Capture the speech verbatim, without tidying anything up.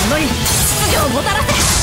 者に秩序をもたらせ。